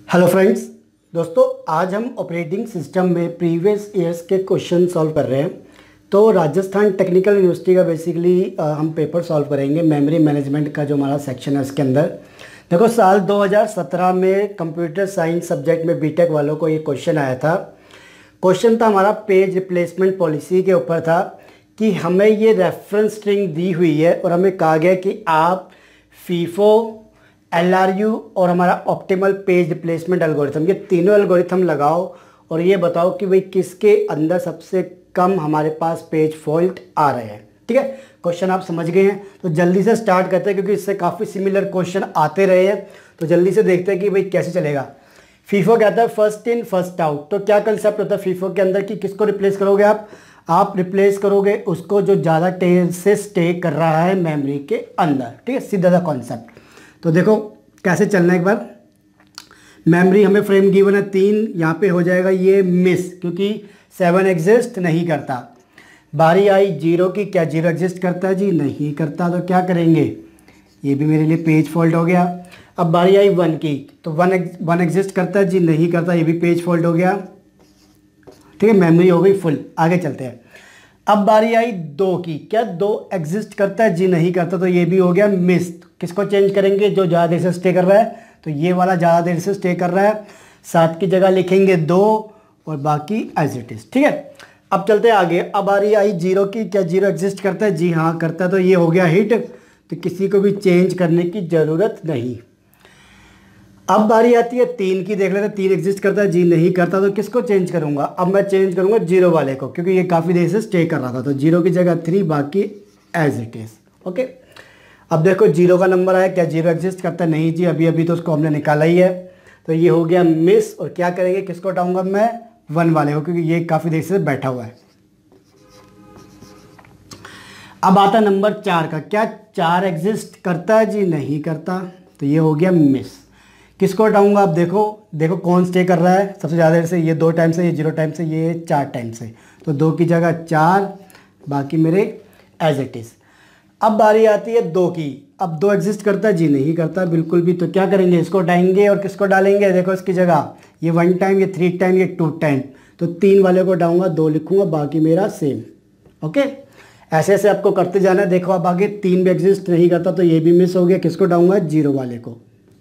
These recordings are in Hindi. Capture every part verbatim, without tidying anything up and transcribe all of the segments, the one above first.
हेलो फ्रेंड्स, दोस्तों आज हम ऑपरेटिंग सिस्टम में प्रीवियस ईयर्स के क्वेश्चन सॉल्व कर रहे हैं। तो राजस्थान टेक्निकल यूनिवर्सिटी का बेसिकली हम पेपर सॉल्व करेंगे। मेमोरी मैनेजमेंट का जो हमारा सेक्शन है उसके अंदर देखो, साल दो हज़ार सत्रह में कंप्यूटर साइंस सब्जेक्ट में बी.टेक वालों को ये क्वेश्चन आया था। क्वेश्चन था हमारा पेज रिप्लेसमेंट पॉलिसी के ऊपर था कि हमें ये रेफरेंस स्ट्रिंग दी हुई है और हमें कहा गया कि आप फीफो, एल आर यू और हमारा ऑप्टिमल पेज रिप्लेसमेंट एल्गोरिथम, ये तीनों एल्गोरिथम लगाओ और ये बताओ कि भाई किसके अंदर सबसे कम हमारे पास पेज फॉल्ट आ रहे हैं। ठीक है, क्वेश्चन आप समझ गए हैं। तो जल्दी से स्टार्ट करते हैं क्योंकि इससे काफ़ी सिमिलर क्वेश्चन आते रहे हैं। तो जल्दी से देखते हैं कि भाई कैसे चलेगा। फीफो कहता है फर्स्ट इन फर्स्ट आउट। तो क्या कंसेप्ट होता है फीफो के अंदर कि किसको रिप्लेस करोगे आप आप रिप्लेस करोगे उसको जो ज़्यादा टेल से स्टे कर रहा है मेमोरी के अंदर। ठीक है, सीधा सा कॉन्सेप्ट। तो देखो कैसे चलना है एक बार। मेमोरी हमें फ्रेम गिवन है तीन, यहाँ पे हो जाएगा ये मिस क्योंकि सेवन एग्जिस्ट नहीं करता। बारी आई जीरो की, क्या जीरो एग्जिस्ट करता है जी? नहीं करता। तो क्या करेंगे, ये भी मेरे लिए पेज फॉल्ट हो गया। अब बारी आई वन की, तो वन वन एग्जिस्ट करता है जी? नहीं करता, ये भी पेज फॉल्ट हो गया। ठीक है, मेमोरी हो गई फुल। आगे चलते हैं। अब बारी आई दो की, क्या दो एग्जिस्ट करता है जी? नहीं करता, तो ये भी हो गया मिस। किसको चेंज करेंगे? जो ज़्यादा देर से स्टे कर रहा है, तो ये वाला ज़्यादा देर से स्टे कर रहा है। सात की जगह लिखेंगे दो और बाकी एज इट इज़। ठीक है, अब चलते हैं आगे। अब बारी आई जीरो की, क्या जीरो एग्जिस्ट करता है जी? हाँ करता है, तो ये हो गया हिट। तो किसी को भी चेंज करने की ज़रूरत नहीं। अब बारी आती है तीन की, देख लेते हैं तीन एग्जिस्ट करता है जी? नहीं करता, तो किसको चेंज करूंगा? अब मैं चेंज करूंगा जीरो वाले को क्योंकि ये काफ़ी देर से स्टे कर रहा था। तो जीरो की जगह थ्री, बाकी एज इट इज़। ओके, अब देखो जीरो का नंबर आया, क्या जीरो एग्जिस्ट करता है? नहीं जी, अभी अभी तो उसको हमने निकाला ही है। तो ये हो गया मिस। और क्या करेंगे, किसको हटाऊंगा मैं? वन वाले को, क्योंकि ये काफ़ी देर से बैठा हुआ है। अब आता नंबर चार का, क्या चार एग्जिस्ट करता है जी? नहीं करता, तो ये हो गया मिस। किसको हटाऊंगा? आप देखो देखो कौन स्टे कर रहा है सबसे ज़्यादा देर से? ये दो टाइम से, ये जीरो टाइम से, ये चार टाइम से। तो दो की जगह चार, बाकी मेरे एज इट इज़। अब बारी आती है दो की। अब दो एग्जिस्ट करता है जी? नहीं करता बिल्कुल भी। तो क्या करेंगे, इसको हटाएंगे और किसको डालेंगे? देखो इसकी जगह ये वन टाइम, ये थ्री टाइम, ये टू टाइम। तो तीन वाले को हटाऊंगा, दो लिखूंगा, बाकी मेरा सेम। ओके, ऐसे ऐसे आपको करते जाना है। देखो अब आगे तीन भी एग्जिस्ट नहीं करता, तो ये भी मिस हो गया। किसको हटाऊंगा? जीरो वाले को।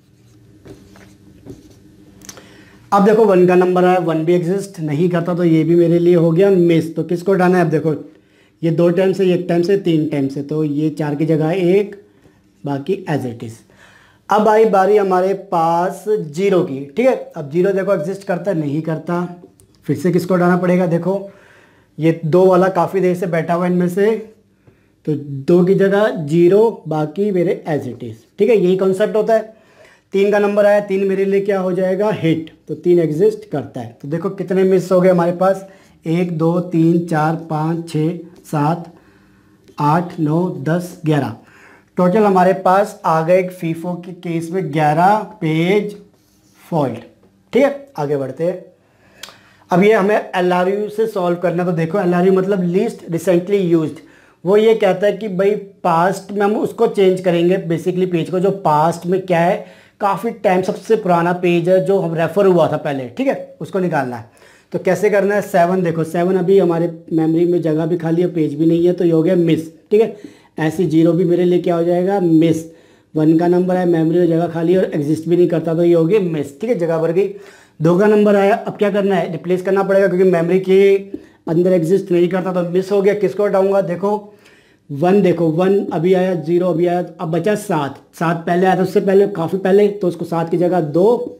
अब देखो वन का नंबर आया, वन भी एग्जिस्ट नहीं करता, तो ये भी मेरे लिए हो गया मिस। तो किसको हटाना है? अब देखो ये दो टाइम से, एक टाइम से, तीन टाइम से, तो ये चार की जगह एक, बाकी एज इट इज़। अब आई बारी हमारे पास जीरो की। ठीक है, अब जीरो देखो एग्जिस्ट करता है? नहीं करता। फिर से किसको हटाना पड़ेगा? देखो ये दो वाला काफ़ी देर से बैठा हुआ इनमें से, तो दो की जगह जीरो, बाकी मेरे एज इट इज़। ठीक है, यही कॉन्सेप्ट होता है। तीन का नंबर आया, तीन मेरे लिए क्या हो जाएगा? हिट। तो तीन एग्जिस्ट करता है। तो देखो कितने मिस हो गए हमारे पास? एक, दो, तीन, चार, पाँच, छः, सात, आठ, नौ, दस, ग्यारह। टोटल हमारे पास आ गए फीफो के केस में ग्यारह पेज फॉल्ट। ठीक है, आगे बढ़ते हैं। अब ये हमें एल आर यू से सॉल्व करना। तो देखो एल आर यू मतलब लीस्ट रिसेंटली यूज्ड। वो ये कहता है कि भाई पास्ट में हम उसको चेंज करेंगे, बेसिकली पेज को जो पास्ट में क्या है, काफ़ी टाइम सबसे पुराना पेज है जो हम रेफर हुआ था पहले। ठीक है, उसको निकालना है। तो कैसे करना है? सेवन देखो, सेवन अभी हमारे मेमोरी में जगह भी खाली है, पेज भी नहीं है, तो ये हो गया मिस। ठीक है, ऐसे जीरो भी मेरे लिए क्या हो जाएगा? मिस। वन का नंबर है, मेमोरी में जगह खाली और एग्जिस्ट भी नहीं करता, तो ये हो गया मिस। ठीक है, जगह भर गई। दो का नंबर आया, अब क्या करना है? रिप्लेस करना पड़ेगा क्योंकि मेमोरी के अंदर एग्जिस्ट नहीं करता, तो मिस हो गया। किसको हटाऊंगा? देखो वन, देखो वन अभी आया, जीरो अभी आया, अब बचा सात। सात पहले आया था, उससे पहले काफ़ी पहले, तो उसको सात की जगह दो,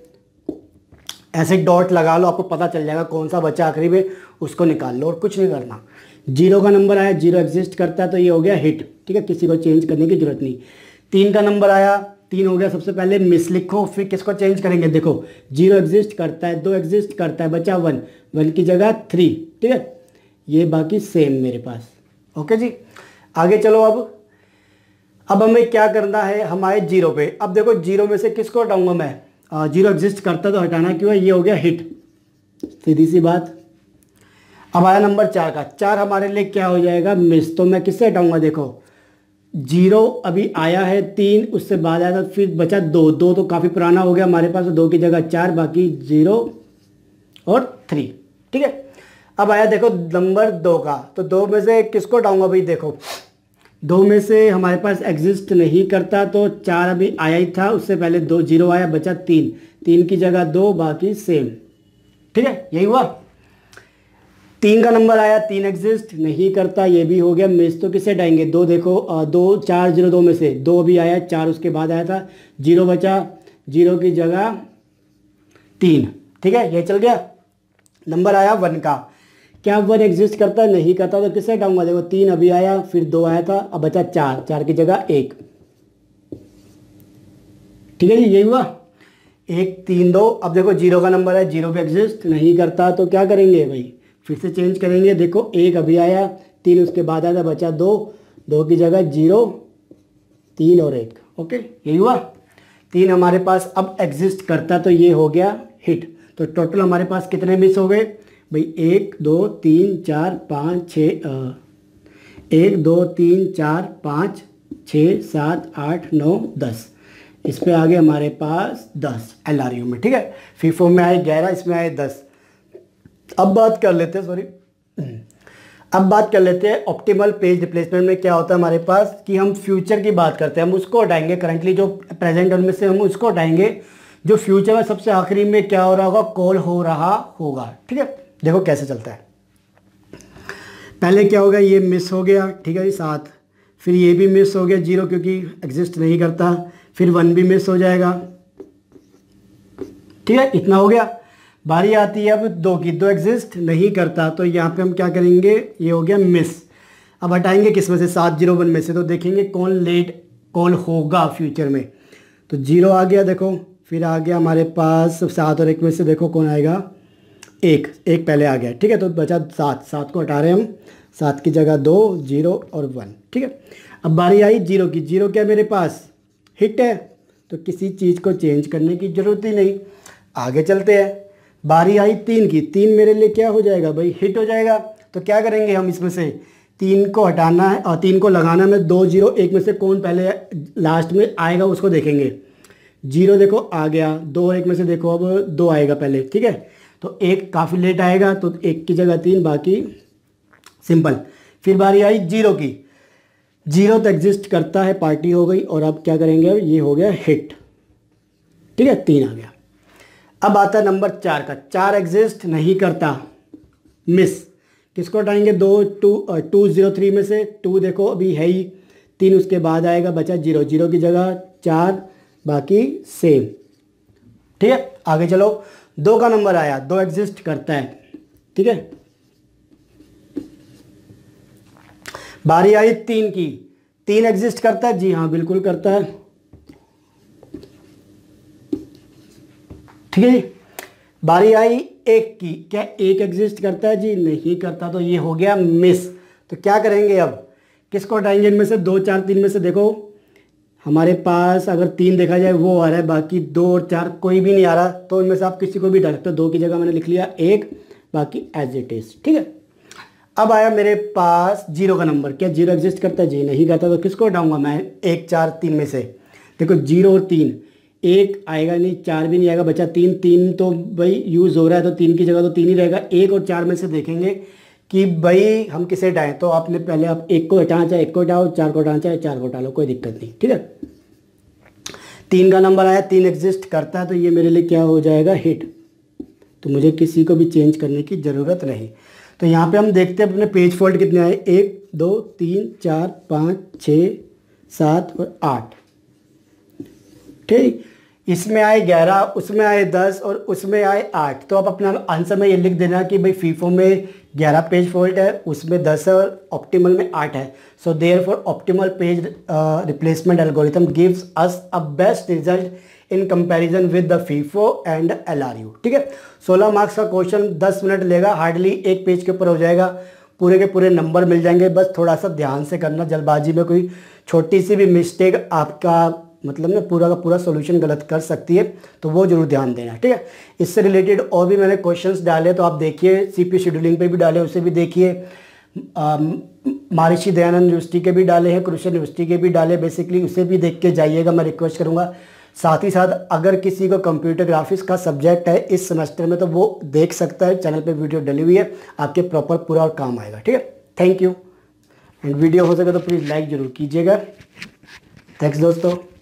ऐसे डॉट लगा लो, आपको पता चल जाएगा कौन सा बचा आखिरी में, उसको निकाल लो और कुछ नहीं करना। जीरो का नंबर आया, जीरो एग्जिस्ट करता है, तो ये हो गया हिट। ठीक है, किसी को चेंज करने की जरूरत नहीं। तीन का नंबर आया, तीन हो गया, सबसे पहले मिस लिखो, फिर किसको चेंज करेंगे? देखो जीरो एग्जिस्ट करता है, दो एग्जिस्ट करता है, बचा वन, वन की जगह थ्री। ठीक है, ये बाकी सेम मेरे पास। ओके जी, आगे चलो। अब अब हमें क्या करना है? हमारे जीरो पे। अब देखो जीरो में से किसको हटाऊंगा मैं? जीरो एग्जिस्ट करता तो हटाना क्यों है? ये हो गया हिट, सीधी सी बात। अब आया नंबर चार का, चार हमारे लिए क्या हो जाएगा? मिस। तो मैं किससे हटाऊंगा? देखो जीरो अभी आया है तीन, उससे बाद आया था, फिर बचा दो, दो तो काफ़ी पुराना हो गया हमारे पास, तो दो की जगह चार, बाकी जीरो और थ्री। ठीक है, अब आया देखो नंबर दो का, तो दो में से किसको हटाऊंगा भाई? देखो दो में से हमारे पास एग्जिस्ट नहीं करता, तो चार अभी आया ही था, उससे पहले दो जीरो आया, बचा तीन, तीन की जगह दो, बाकी सेम। ठीक है, यही हुआ। तीन का नंबर आया, तीन एग्जिस्ट नहीं करता, ये भी हो गया मिस। तो किसे हटाएंगे? दो देखो, आ, दो चार जीरो, दो में से दो भी आया, चार उसके बाद आया था, जीरो बचा, जीरो की जगह तीन। ठीक है, ये चल गया। नंबर आया वन का, क्या वन एग्जिस्ट करता है? नहीं करता, तो किसे हटाऊंगा? देखो तीन अभी आया, फिर दो आया था, अब बचा चार, चार की जगह एक। ठीक है जी, यही हुआ। एक तीन दो। अब देखो जीरो का नंबर है, जीरो भी एग्जिस्ट नहीं करता, तो क्या करेंगे भाई? फिर से चेंज करेंगे। देखो एक अभी आया, तीन उसके बाद आया था, बचा दो, दो की जगह जीरो, तीन और एक। ओके, यही हुआ। तीन हमारे पास अब एग्जिस्ट करता, तो ये हो गया हिट। तो टोटल हमारे पास कितने मिस हो गए भाई? एक दो तीन चार पाँच छः, एक दो तीन चार पाँच छः सात आठ नौ दस, इस पे आ गए हमारे पास दस एल आर यू में। ठीक है, फीफो में आए ग्यारह, इसमें आए दस। अब बात कर लेते हैं, सॉरी अब बात कर लेते हैं ऑप्टिमल पेज रिप्लेसमेंट में क्या होता है हमारे पास, कि हम फ्यूचर की बात करते हैं, हम उसको हटाएंगे। करंटली जो प्रेजेंट उनमें से हम उसको हटाएंगे, जो फ्यूचर में सबसे आखिरी में क्या हो रहा होगा? कॉल हो रहा होगा। ठीक है, देखो कैसे चलता है। पहले क्या होगा? ये मिस हो गया, ठीक है जी, सात, फिर ये भी मिस हो गया जीरो, क्योंकि एग्जिस्ट नहीं करता, फिर वन भी मिस हो जाएगा। ठीक है, इतना हो गया। बारी आती है अब दो की, दो एग्जिस्ट नहीं करता, तो यहाँ पे हम क्या करेंगे? ये हो गया मिस। अब हटाएंगे किस में से? सात जीरो वन में से, तो देखेंगे कौन लेट कॉल होगा फ्यूचर में। तो जीरो आ गया, देखो, फिर आ गया हमारे पास सात, और एक में से देखो कौन आएगा? एक, एक पहले आ गया। ठीक है, तो बचा सात, सात को हटा रहे हैं हम, सात की जगह दो, जीरो और वन। ठीक है, अब बारी आई जीरो की। जीरो क्या मेरे पास हिट है, तो किसी चीज़ को चेंज करने की ज़रूरत ही नहीं, आगे चलते हैं। बारी आई तीन की, तीन मेरे लिए क्या हो जाएगा भाई? हिट हो जाएगा। तो क्या करेंगे हम? इसमें से तीन को हटाना है और तीन को लगाना है। दो जीरो एक में से कौन पहले लास्ट में आएगा उसको देखेंगे। जीरो देखो आ गया, दो एक में से देखो अब दो आएगा पहले। ठीक है, तो एक काफ़ी लेट आएगा, तो एक की जगह तीन, बाकी सिंपल। फिर बारी आई जीरो की, जीरो तो एग्जिस्ट करता है, पार्टी हो गई, और अब क्या करेंगे? ये हो गया हिट। ठीक है, तीन आ गया। अब आता है नंबर चार का, चार एग्जिस्ट नहीं करता, मिस। किसको हटाएंगे? दो टू टू जीरो थ्री में से टू देखो अभी है ही, तीन उसके बाद आएगा, बचा जीरो, जीरो की जगह चार, बाकी सेम। ठीक है, आगे चलो। दो का नंबर आया, दो एग्जिस्ट करता है। ठीक है, बारी आई तीन की, तीन एग्जिस्ट करता है? जी हाँ, बिल्कुल करता है। ठीक है जी, बारी आई एक की, क्या एक एग्जिस्ट करता है? जी नहीं करता, तो ये हो गया मिस। तो क्या करेंगे अब? किसको हटाएंगे इनमें से? दो चार तीन में से देखो हमारे पास अगर तीन देखा जाए वो आ रहा है, बाकी दो और चार कोई भी नहीं आ रहा, तो इनमें से आप किसी को भी हटा सकते हो। दो की जगह मैंने लिख लिया एक, बाकी एज इट इज। ठीक है, अब आया मेरे पास जीरो का नंबर, क्या जीरो एग्जिस्ट करता है? जी नहीं करता, तो किसको हटाऊंगा मैं? एक चार तीन में से देखो, जीरो और तीन, एक आएगा नहीं, चार भी नहीं आएगा, बचा तीन। तीन तो भाई यूज़ हो रहा है, तो तीन की जगह तो तीन ही रहेगा। एक और चार में से देखेंगे कि भाई हम किसे हटाएं, तो आपने पहले आप एक को हटाना चाहे एक को हटाओ, चार को हटाना चाहे चार को हटा लो, कोई दिक्कत नहीं। ठीक है, तीन का नंबर आया, तीन एग्जिस्ट करता है, तो ये मेरे लिए क्या हो जाएगा? हिट। तो मुझे किसी को भी चेंज करने की ज़रूरत नहीं। तो यहाँ पे हम देखते हैं अपने पेज फॉल्ट कितने आए, एक दो तीन चार पाँच छः सात और आठ। ठीक, इसमें आए ग्यारह, उसमें आए दस और उसमें आए आठ। तो आप अपना आंसर में ये लिख देना कि भाई फीफो में ग्यारह पेज फॉल्ट है, उसमें दस है और ऑप्टिमल में आठ है। So therefore optimal page replacement algorithm gives us a best result in comparison with the FIFO and L R U. ठीक है, सोलह मार्क्स का क्वेश्चन दस मिनट लेगा, हार्डली एक पेज के ऊपर हो जाएगा, पूरे के पूरे नंबर मिल जाएंगे। बस थोड़ा सा ध्यान से करना, जल्दबाजी में कोई छोटी सी भी मिस्टेक आपका मतलब ना पूरा का पूरा सॉल्यूशन गलत कर सकती है, तो वो जरूर ध्यान देना। ठीक है, इससे रिलेटेड और भी मैंने क्वेश्चंस डाले, तो आप देखिए, सीपी शेड्यूलिंग पे भी डाले, उसे भी देखिए। महर्षि दयानंद यूनिवर्सिटी के भी डाले हैं, कुरुक्षेत्र यूनिवर्सिटी के भी डाले, बेसिकली उसे भी देख के जाइएगा, मैं रिक्वेस्ट करूँगा। साथ ही साथ अगर किसी को कंप्यूटर ग्राफिक्स का सब्जेक्ट है इस सेमेस्टर में तो वो देख सकता है, चैनल पे वीडियो डली हुई है, आपके प्रॉपर पूरा काम आएगा। ठीक है, थैंक यू। एंड वीडियो हो सके तो प्लीज़ लाइक ज़रूर कीजिएगा। थैंक्स दोस्तों।